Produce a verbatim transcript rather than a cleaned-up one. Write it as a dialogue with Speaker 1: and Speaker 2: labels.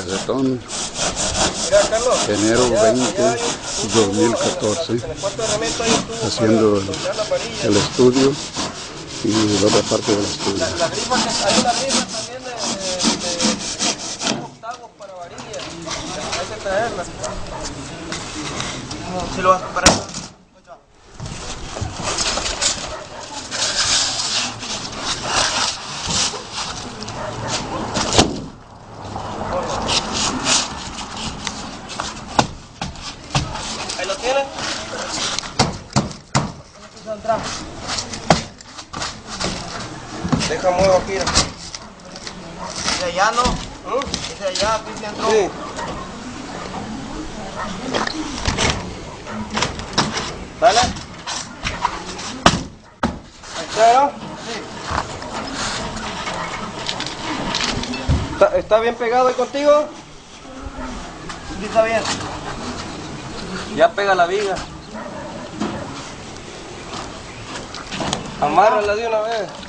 Speaker 1: Carretón, enero veinte, dos mil catorce, haciendo el, el estudio y la otra parte del estudio.
Speaker 2: La, la grifa que hay una grifa también de, de, de octavos para varillas, hay que traerla. Si lo vas a preparar. Ahí lo tienen. Deja muevo aquí. ¿De allá no? ¿Mm? ¿Es de allá? ¿Aquí se entró? Sí. ¿Dale? ¿Ahí está, no? Sí. ¿Está, ¿Está bien pegado ahí contigo? Sí, está bien. Ya pega la viga. Amárrala de una vez.